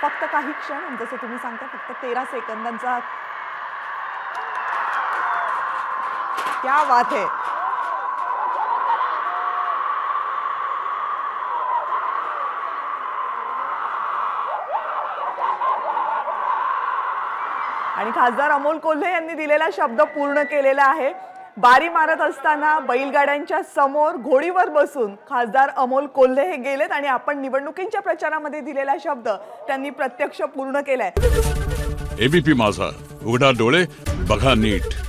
फक्त काही क्षण, जसं तुम्ही सांगता फक्त 13 सेकंदांचा. क्या बात है. आणि खासदार अमोल कोल्हे यांनी दिलेला शब्द पूर्ण केलेला आहे. बारी मारत असताना बैलगाड्यांच्या समोर घोडीवर बसून खासदार अमोल कोल्हे हे गेलेत आणि आपण निवडणुकीच्या प्रचारामध्ये दिलेला शब्द त्यांनी प्रत्यक्ष पूर्ण केलाय. एबीपी माझा, उघडा डोळे बघा नीट.